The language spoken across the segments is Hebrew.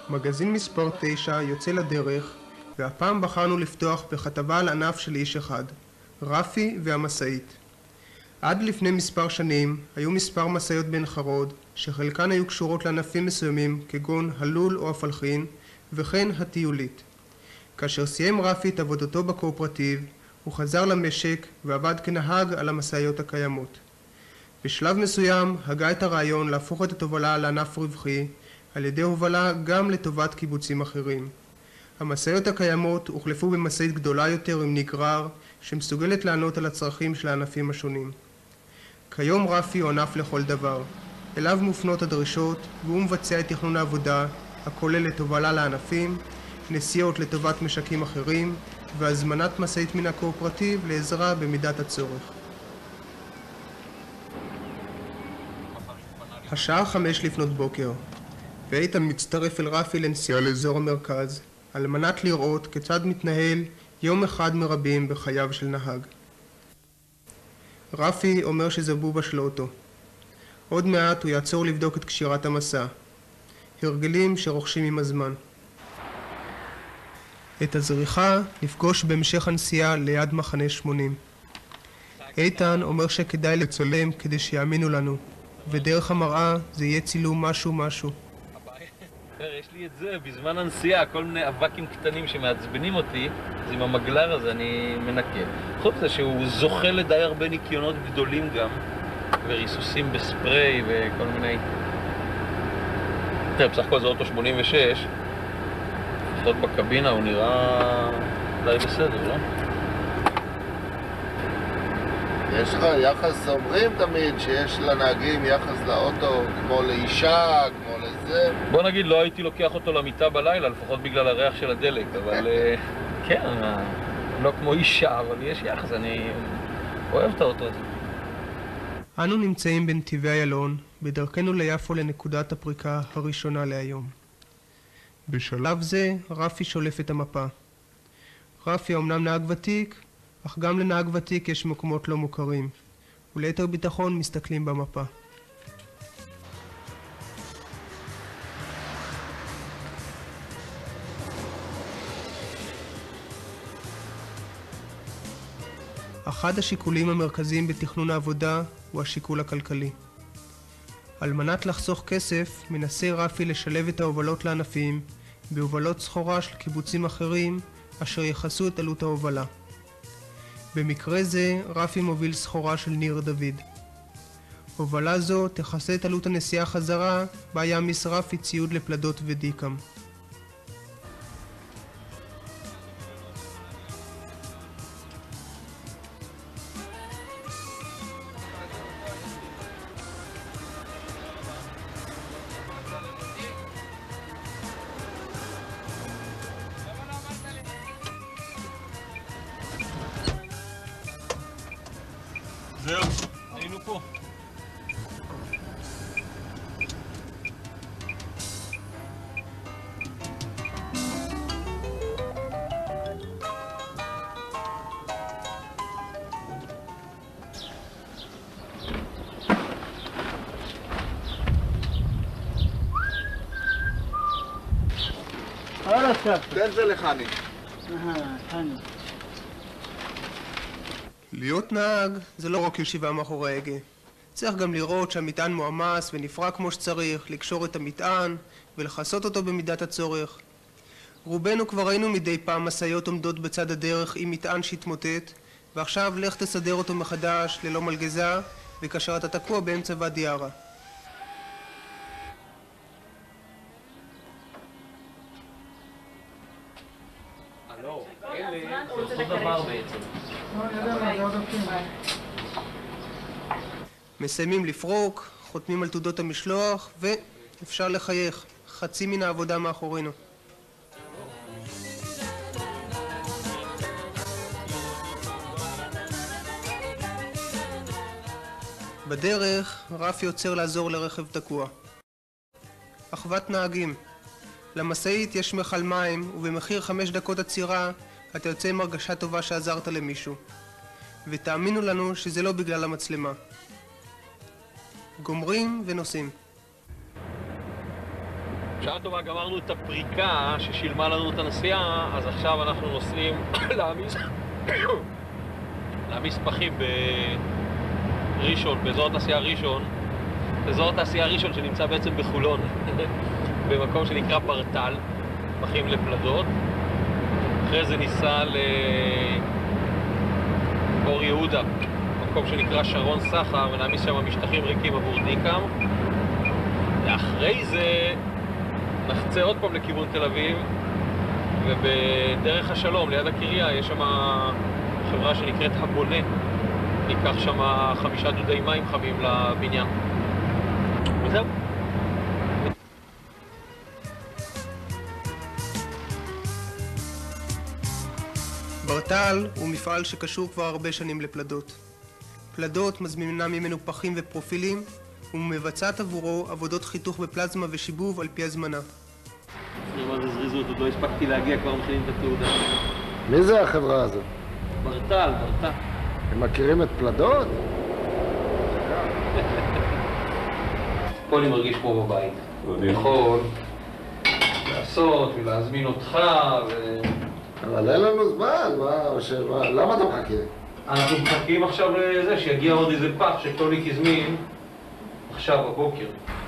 מגזין מספר 9 יוצא לדרך, והפעם בחרנו לפתוח בכתבה על ענף של איש אחד, רפי והמשאית. עד לפני מספר שנים היו מספר משאיות בן חרוד, שחלקן היו קשורות לענפים מסוימים כגון הלול או הפלחין, וכן הטיולית. כאשר סיים רפי את עבודתו בקואופרטיב, הוא חזר למשק ועבד כנהג על המשאיות הקיימות. בשלב מסוים הגה את הרעיון להפוך את התובלה לענף רווחי, על ידי הובלה גם לטובת קיבוצים אחרים. המשאיות הקיימות הוחלפו במשאית גדולה יותר עם נגרר, שמסוגלת לענות על הצרכים של הענפים השונים. כיום רפי הוא ענף לכל דבר. אליו מופנות הדרישות, והוא מבצע את תכנון העבודה, הכולל לתובלה לענפים, נסיעות לטובת משקים אחרים, והזמנת משאית מן הקואופרטיב לעזרה במידת הצורך. השעה 5 לפנות בוקר, ואיתן מצטרף אל רפי לנסיעה לאזור המרכז, על מנת לראות כיצד מתנהל יום אחד מרבים בחייו של נהג. רפי אומר שזה בובה של אוטו. עוד מעט הוא יעצור לבדוק את קשירת המסע. הרגלים שרוכשים עם הזמן. את הזריחה נפגוש בהמשך הנסיעה ליד מחנה 80. איתן אומר שכדאי לצלם כדי שיאמינו לנו, ודרך המראה זה יהיה צילום משהו. יש לי את זה בזמן הנסיעה, כל מיני אבקים קטנים שמעצבנים אותי, אז עם המגלר הזה אני מנקה. חוץ זה שהוא זוכה לדי הרבה ניקיונות גדולים גם, וריסוסים בספרי וכל מיני... תראה, בסך הכל זה אוטו 86, לפחות בקבינה הוא נראה די בסדר, לא? יש לך יחס, אומרים תמיד שיש לנהגים יחס לאוטו כמו לאישה, כמו לזה. בוא נגיד, לא הייתי לוקח אותו למיטה בלילה, לפחות בגלל הריח של הדלק, אבל כן, לא כמו אישה, אבל יש יחס, אני אוהב את האוטו הזה. אנו נמצאים בנתיבי איילון, בדרכנו ליפו לנקודת הפריקה הראשונה להיום. בשלב זה רפי שולף את המפה. רפי אמנם נהג ותיק, אך גם לנהג ותיק יש מקומות לא מוכרים, וליתר ביטחון מסתכלים במפה. אחד השיקולים המרכזיים בתכנון העבודה הוא השיקול הכלכלי. על מנת לחסוך כסף, מנסה רפי לשלב את ההובלות לענפים בהובלות סחורה של קיבוצים אחרים אשר יחסו את עלות ההובלה. במקרה זה רפי מוביל סחורה של ניר דוד. הובלה זו תכסה את עלות הנסיעה חזרה, בה יעמיס רפי ציוד לפלדות ודיקם. זהו, היינו פה. תן זה לחני. חני. להיות נהג זה לא רק ישיבה מאחורי ההגה. צריך גם לראות שהמטען מועמס ונפרק כמו שצריך, לקשור את המטען ולחסות אותו במידת הצורך. רובנו כבר ראינו מדי פעם משאיות עומדות בצד הדרך עם מטען שהתמוטט, ועכשיו לך תסדר אותו מחדש ללא מלגזה, וכאשר אתה תקוע באמצע ואדי ערה. הלו, אלה, זה אותו דבר בעצם. מסיימים לפרוק, חותמים על תעודות המשלוח, ואפשר לחייך. חצי מן העבודה מאחורינו. בדרך רפי יוצר לעזור לרכב תקוע. אחוות נהגים. למשאית יש מכל מים, ובמחיר 5 דקות עצירה אתה יוצא עם הרגשה טובה שעזרת למישהו. ותאמינו לנו שזה לא בגלל המצלמה. גומרים ונוסעים. בשעה טובה גמרנו את הפריקה ששילמה לנו את הנסיעה, אז עכשיו אנחנו נוסעים להעמיס פחים בראשון, באזור התעשייה ראשון. אזור התעשייה ראשון שנמצא בעצם בחולון, במקום שנקרא ברטל, פחים לפלדות. אחרי זה ניסע לאור יהודה, מקום שנקרא שרון סחר, ונעמיס שם משטחים ריקים עבור דיקם. ואחרי זה נחצה עוד פעם לכיוון תל אביב, ובדרך השלום ליד הקריה יש שם חברה שנקראת הבונה. ניקח שם 5 דודי מים חמים לבניין. וזהו. ברטל הוא מפעל שקשור כבר הרבה שנים לפלדות. פלדות מזמינה ממנו פחים ופרופילים ומבצעת עבורו עבודות חיתוך בפלזמה ושיבוב על פי הזמנה. מה זה זריזות? עוד לא הספקתי להגיע, כבר מכינים את התעודה. מי זה החברה הזאת? ברטל. הם מכירים את פלדות? פה אני מרגיש פה בבית. אני יכול לעשות ולהזמין אותך אבל אין לנו זמן, למה אתה מחכה? אנחנו מחכים עכשיו לזה שיגיע עוד איזה פח שטוניק הזמין עכשיו בבוקר.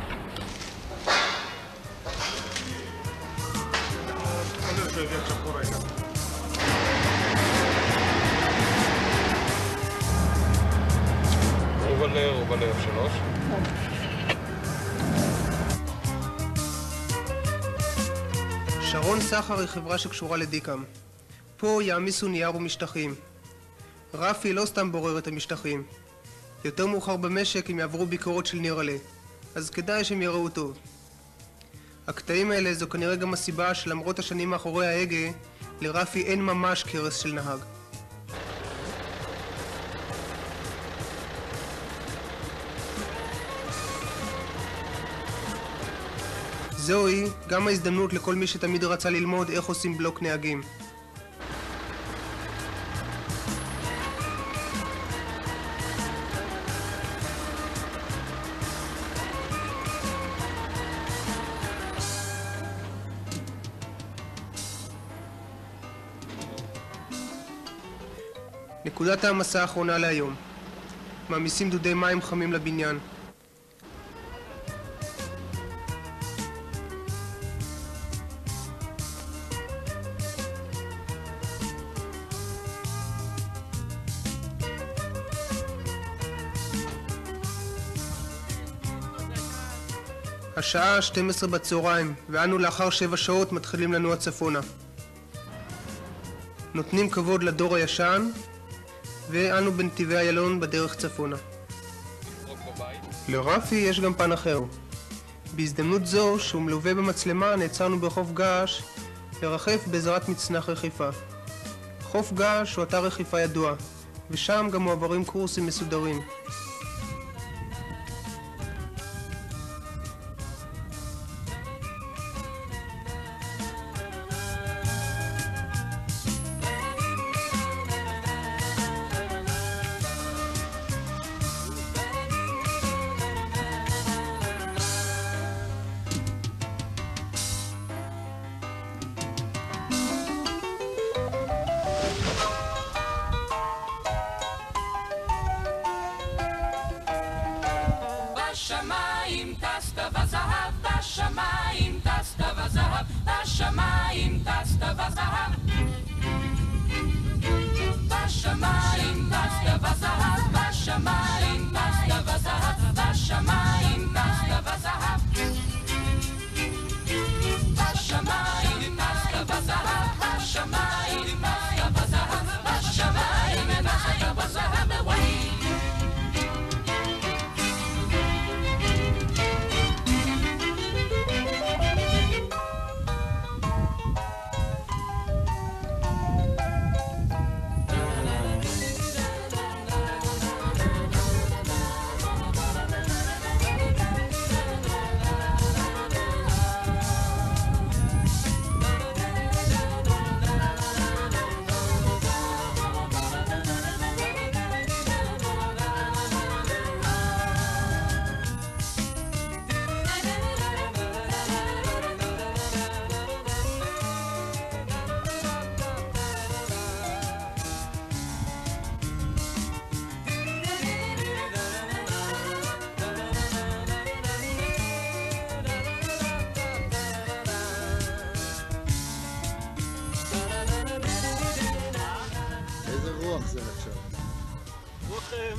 רובלר 3. שרון סחר היא חברה שקשורה לדיקם. פה יעמיסו נייר ומשטחים. רפי לא סתם בורר את המשטחים. יותר מאוחר במשק הם יעברו ביקורות של ניר עלה, אז כדאי שהם יראו טוב. הקטעים האלה זו כנראה גם הסיבה שלמרות השנים מאחורי ההגה, לרפי אין ממש קרס של נהג. זוהי גם ההזדמנות לכל מי שתמיד רצה ללמוד איך עושים בלוק נהגים. נקודת העמסה האחרונה להיום. מעמיסים דודי מים חמים לבניין. השעה 12 בצהריים, ואנו לאחר 7 שעות מתחילים לנוע צפונה. נותנים כבוד לדור הישן, ואנו בנתיבי איילון בדרך צפונה. לרפי יש גם פן אחר. בהזדמנות זו, שהוא מלווה במצלמה, נעצרנו בחוף געש לרחף בעזרת מצנח רכיפה. חוף געש הוא אתר רכיפה ידוע, ושם גם מועברים קורסים מסודרים.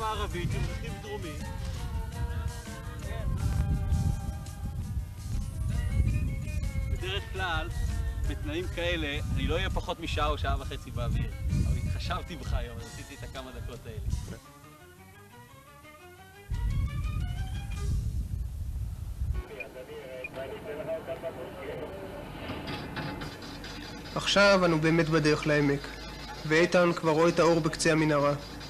מערבית עם רכיב דרומי. בדרך כלל, בתנאים כאלה, אני לא אהיה פחות משעה או שעה וחצי באוויר. אבל התחשבתי בך היום, אז עשיתי את הכמה דקות האלה. עכשיו אנו באמת בדרך לעמק, ואיתן כבר רואה את האור בקצה המנהרה.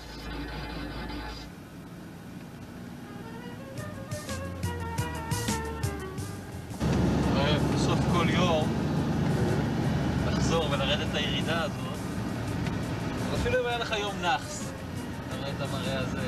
בסוף כל יום, לחזור ולרדת את הירידה הזאת, אפילו אם היה לך יום נחס, אתה רואה את המראה הזה.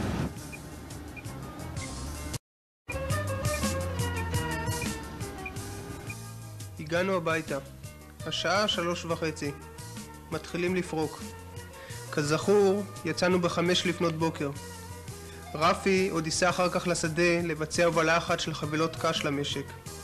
הגענו הביתה. השעה 3:30. מתחילים לפרוק. כזכור, יצאנו ב5 לפנות בוקר. רפי עוד ייסע אחר כך לשדה לבצע הובלה אחת של חבילות קש למשק.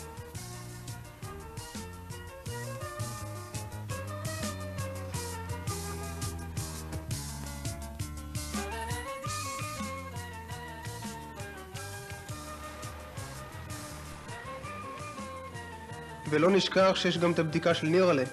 ולא נשכח שיש גם את הבדיקה של נירלה.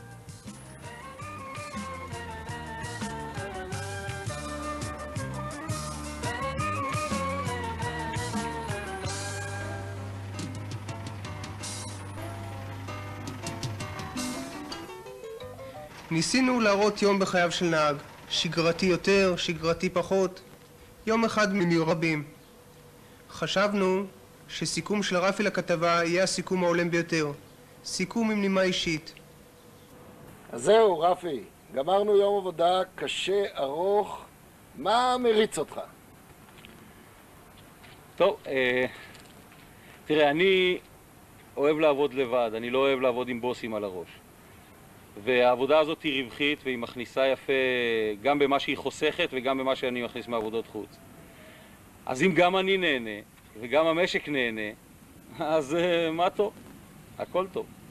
ניסינו להראות יום בחייו של נהג, שגרתי יותר, שגרתי פחות, יום אחד מני רבים. חשבנו שסיכום של רפי לכתבה יהיה הסיכום ההולם ביותר, סיכום עם נימה אישית. אז זהו, רפי, גמרנו יום עבודה קשה, ארוך, מה מריץ אותך? טוב, תראה, אני אוהב לעבוד לבד, אני לא אוהב לעבוד עם בוסים על הראש. והעבודה הזאת היא רווחית והיא מכניסה יפה גם במה שהיא חוסכת וגם במה שאני מכניס מעבודות חוץ. אז אם גם אני נהנה וגם המשק נהנה, אז מה טוב, הכל טוב.